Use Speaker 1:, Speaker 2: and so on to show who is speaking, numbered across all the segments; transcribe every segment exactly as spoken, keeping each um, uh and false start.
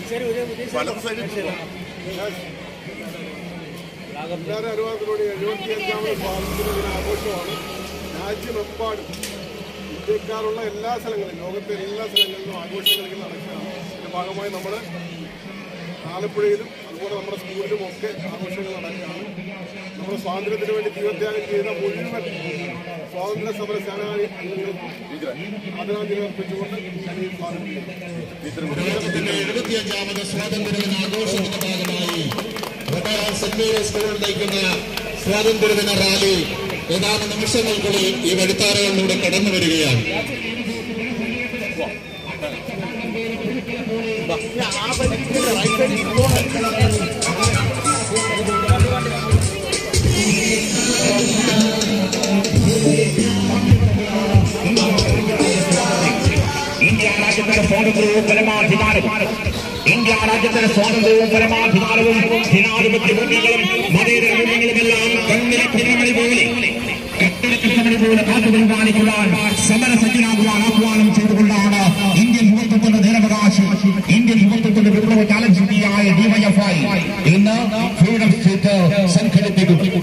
Speaker 1: വലത് സൈഡിൽ പോകാം.
Speaker 2: എല്ലാവരും അനുവാദത്തിലൂടെ എഴുപത്തിയഞ്ചാമത് സ്വാതന്ത്ര്യ ദിന ആഘോഷമാണ് രാജ്യമെമ്പാടും ഇന്ത്യക്കാരുള്ള എല്ലാ സ്ഥലങ്ങളിലും ലോകത്തെ എല്ലാ സ്ഥലങ്ങളിലും ആഘോഷങ്ങളിൽ നടക്കുകയാണ്. ഇതിന്റെ ഭാഗമായി നമ്മൾ ആലപ്പുഴയിലും അതുപോലെ നമ്മുടെ സ്കൂളിലും ഒക്കെ ആഘോഷങ്ങൾ നടക്കുകയാണ്. നമ്മുടെ സ്വാതന്ത്ര്യത്തിന് വേണ്ടി ജീവത്യാഗം ചെയ്ത മുഴുവൻ സ്വാതന്ത്ര്യ സമര സേനാനി അംഗങ്ങൾക്കും ആദരാഞ്ജലി അർപ്പിച്ചുകൊണ്ട്
Speaker 3: രാജ്യത്തിന്റെ എഴുപത്തിയഞ്ചാമത് സ്വാതന്ത്ര്യദിന ആഘോഷത്തിന്റെ ഭാഗമായി സെന്റ് മേരീസ് സ്കൂളിൽ നയിക്കുന്ന സ്വാതന്ത്ര്യദിന റാലി ഏതാനും നിമിഷങ്ങൾക്കുള്ളിൽ ഈ വഴിത്താരകളിലൂടെ കടന്നു വരികയാണ്.
Speaker 4: ഇന്ത്യ രാജ്യത്തിന്റെ സ്വാതന്ത്ര്യവും പരമാധികാരവും ഇന്ത്യ രാജ്യത്തിന്റെ സ്വാതന്ത്ര്യവും പരമാധികാരവും ജനാധിപത്യ മൂല്യങ്ങളും മതേതര മൂല്യങ്ങളുമെല്ലാം കണ്ണിലെ പോലെ കെട്ടിടമണി പോലെ കാത്തുപരിപാലിക്കുവാൻ സമരസജ്ജനാകുവാൻ ആഹ്വാനം ചെയ്തുകൊണ്ടാണ് ഇന്ത്യൻ യുവത്വത്തിന്റെ നിരവകാശി ഇന്ത്യൻ യുവത്വത്തിന്റെ വിപ്ലവ ചാലഞ്ചിയായ ഡിവൈഎഫ്ഐ ഇന്ന് ഫ്രീഡം സ്ട്രീറ്റ് സംഘടിപ്പിക്കും.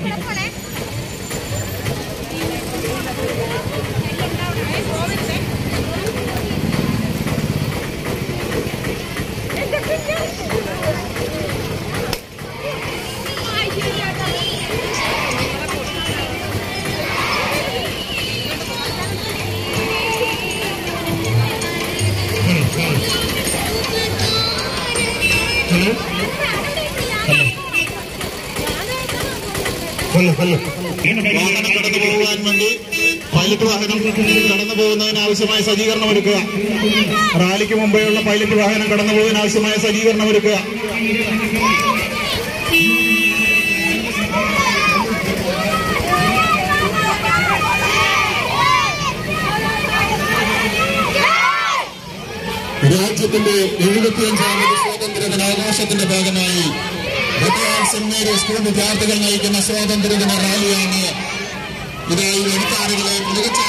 Speaker 3: വാഹനം കടന്നു പോകുവാൻ വേണ്ടി പൈലറ്റ് വാഹനം കടന്നു പോകുന്നതിന് ആവശ്യമായ സജ്ജീകരണം ഒരുക്കുക. റാലിക്ക് മുമ്പെയുള്ള പൈലറ്റ് വാഹനം കടന്നു പോകുന്നതിന് ആവശ്യമായ സജ്ജീകരണം ഒരുക്കുക. രാജ്യത്തിന്റെ എഴുപത്തിയഞ്ചാമത് സ്വാതന്ത്ര്യ ദിനാഘോഷത്തിന്റെ ഭാഗമായി സെന്റ് മേരീസ് സ്കൂൾ വിദ്യാർത്ഥികൾ നയിക്കുന്ന സ്വാതന്ത്ര്യദിന റാലിയാണ് ഇതായി വഴിത്താരകളെ മികച്ച